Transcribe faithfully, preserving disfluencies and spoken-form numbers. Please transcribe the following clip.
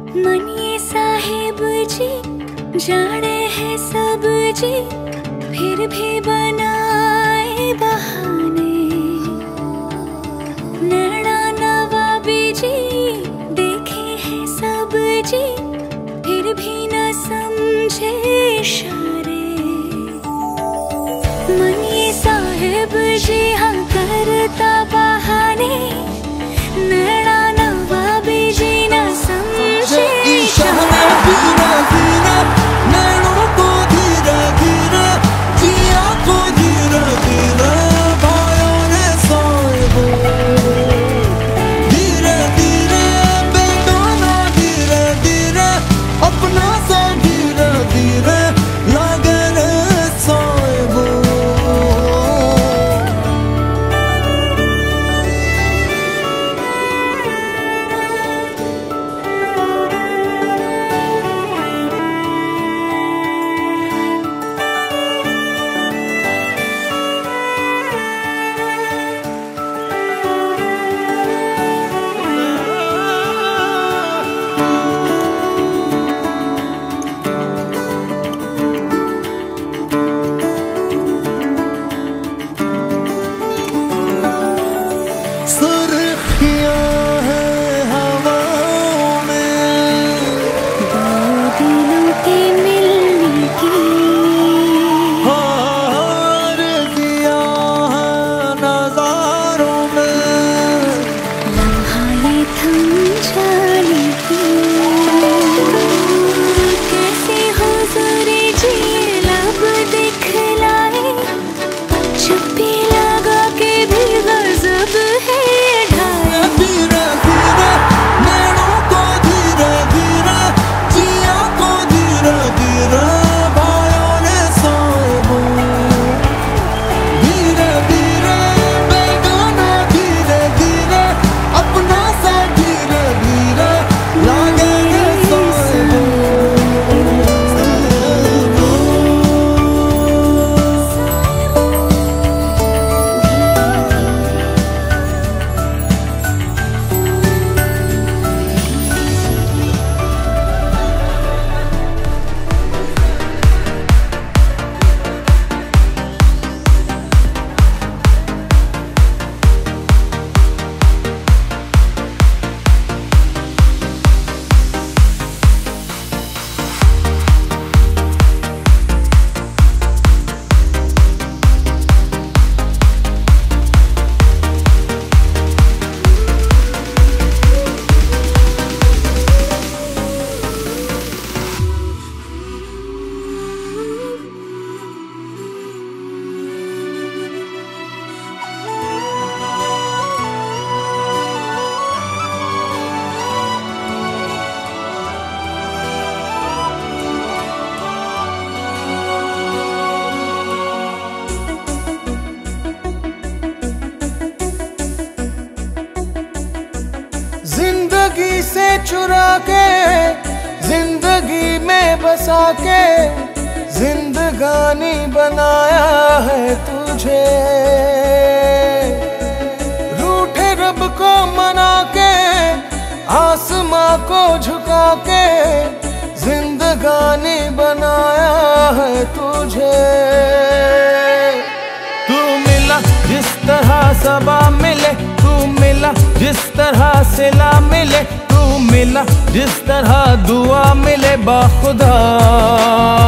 मनिए साहिब जी जाने हैं सब जी, फिर भी बनाए बहाने। नैना नवाबी जी देखे हैं सब जी, फिर भी न समझे इशारे। मनिए साहिब जी हाँ करता बहाने, नैना नवाबी जी न समझे इशारे। धीरे धीरे नैनों को धीरे धीरे, जिया को धीरे धीरे भाइयों ने साहिबो। धीरे धीरे बेगाना धीरे धीरे, अपना सा धीरे धीरे लागे रे साहिबो। जिंदगी से चुरा के जिंदगी में बसा के, जिंदगानी बनाया है तुझे। रूठे रब को मना के, आसमां को झुका के, जिंदगानी बनाया है तुझे। तू मिला जिस तरह सबा मिले, तू मिला जिस तरह सिला मिले, तू मिला जिस तरह दुआ मिले बाखुदा।